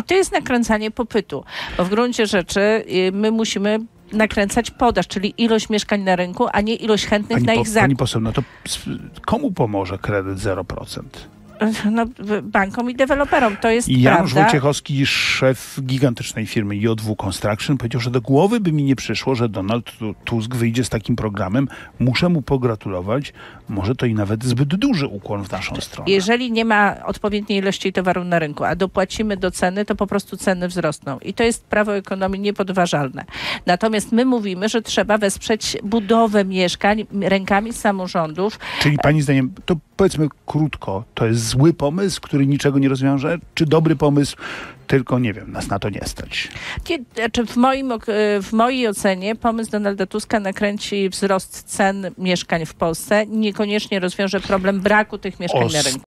I to jest nakręcanie popytu, bo w gruncie rzeczy my musimy nakręcać podaż, czyli ilość mieszkań na rynku, a nie ilość chętnych na ich zakup. Pani poseł, no to komu pomoże kredyt 0%? No, bankom i deweloperom. To jest Janusz prawda. Wojciechowski, szef gigantycznej firmy JW Construction, powiedział, że do głowy by mi nie przyszło, że Donald Tusk wyjdzie z takim programem. Muszę mu pogratulować. Może to i nawet zbyt duży ukłon w naszą stronę. Jeżeli nie ma odpowiedniej ilości towaru na rynku, a dopłacimy do ceny, to po prostu ceny wzrosną. I to jest prawo ekonomii niepodważalne. Natomiast my mówimy, że trzeba wesprzeć budowę mieszkań rękami samorządów. Czyli pani zdaniem, to powiedzmy krótko, to jest zły pomysł, który niczego nie rozwiąże, czy dobry pomysł, tylko nie wiem, nas na to nie stać? W mojej ocenie pomysł Donalda Tuska nakręci wzrost cen mieszkań w Polsce, niekoniecznie rozwiąże problem braku tych mieszkań na rynku.